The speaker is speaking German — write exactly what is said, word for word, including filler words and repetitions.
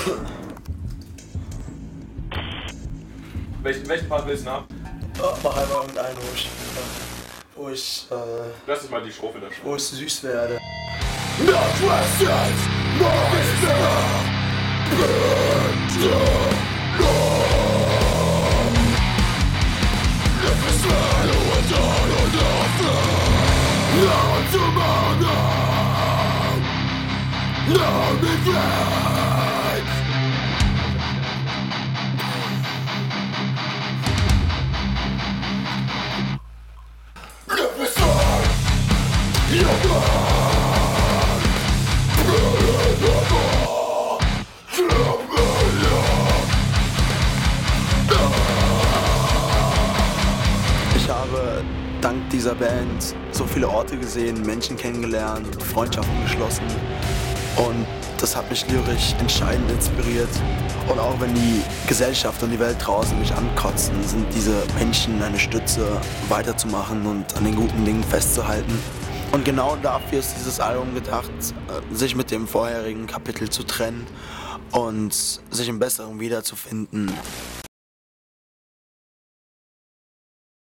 Welchen, welchen Part willst du haben? Oh, mach einfach irgendeinen, wo ich, wo ich, äh, Lass uns mal die Strophe da schon. wo ich süß werde. Ich habe dank dieser Band so viele Orte gesehen, Menschen kennengelernt, Freundschaften geschlossen und das hat mich lyrisch entscheidend inspiriert. Und auch wenn die Gesellschaft und die Welt draußen mich ankotzen, sind diese Menschen eine Stütze, weiterzumachen und an den guten Dingen festzuhalten. Und genau dafür ist dieses Album gedacht, sich mit dem vorherigen Kapitel zu trennen und sich im Besseren wiederzufinden.